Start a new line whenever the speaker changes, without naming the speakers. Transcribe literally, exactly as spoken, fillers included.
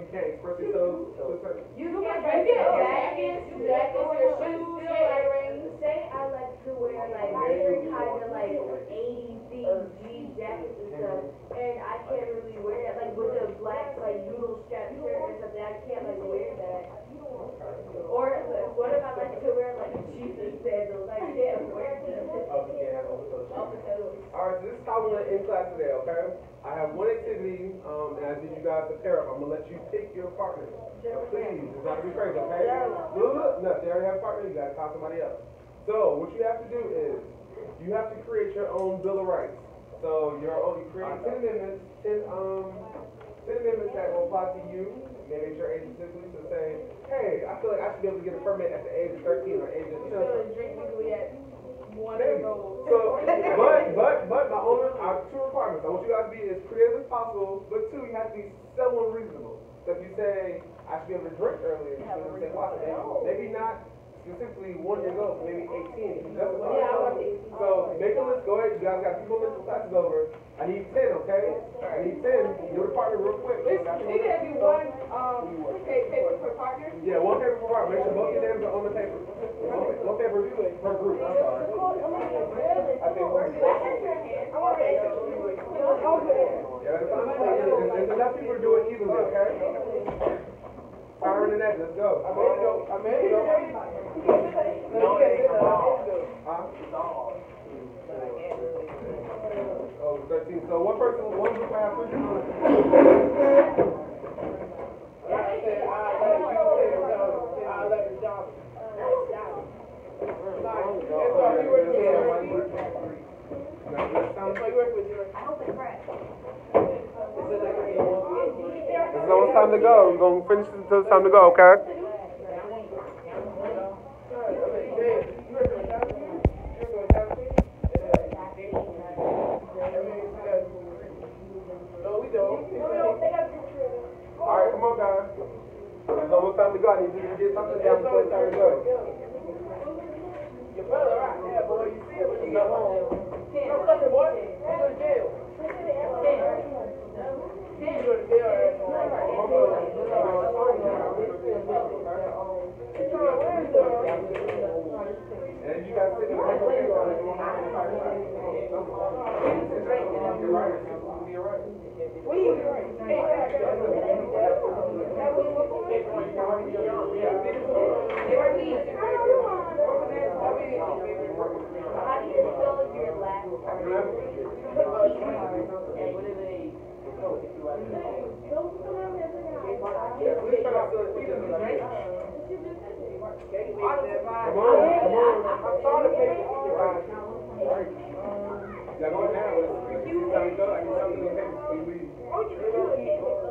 you can't express yourself to a certain.
You can dress your jackets, jackets, your shoes, earrings.
Say I like to wear like different kind of like eighties themed jean jackets and stuff, and I can't really wear it like with the black like noodle strap shirt or something. I can't like wear that. Or like, what if I like to wear like Jesus sandals? I can't wear them.
Oh, you can't have overtones. Alright, so this is how we're gonna end class today, okay? I have one activity, um, and I need you guys to pair up. I'm gonna let you pick your partner. So please, it's not to be crazy, okay? Look, look, no, if they already have a partner, you gotta call somebody else. So what you have to do is you have to create your own Bill of Rights. So your own, you create ten amendments, ten um, ten amendments that will apply to you. Maybe it's your age specifically to say, hey, I feel like I should be able to get a permit at the age of thirteen or age of you know.
So drink legally at one
Maybe.
old.
So, but but but my only I have two requirements. I want you guys to be as creative as possible, but two, you have to be somewhat reasonable. So if you say I should be able to drink earlier, you know, say, wow, maybe, maybe not. Specifically one year old, maybe eighteen. That's what
Yeah, I want eighteen.
So make a list, go ahead, you guys got two more minutes for classes over. I need ten, okay? I need ten. Your partner real quick.
It can be one um paper per partner.
Yeah, one paper per partner. Make sure both your names are on the paper. One, one paper per group, I'm sorry. I think one. Yeah, there's enough people to do it evenly, okay? Fire in the net, let's go.
I made it go. I made it go.
No, huh? Oh, thirteen. So one person, one group I have three people.
I said, I let you I let the job. Like, and so you work with your So you work with your
I hope it's fresh.
It's almost time to go. We're going to finish it until it's time to go, okay? Alright, come on, guys. It's almost time to go. I need you to get something down before it's time to go.
Your brother, right? Yeah, boy, you see it when you get home. No, listen, boy. You go to jail. You go to jail at
And you guys sit in the paper on it.
We right.
How do you spell your last
Come on, come on.
I saw the paper.
You gotta go now. It's time to go. I need something in the paper before you leave.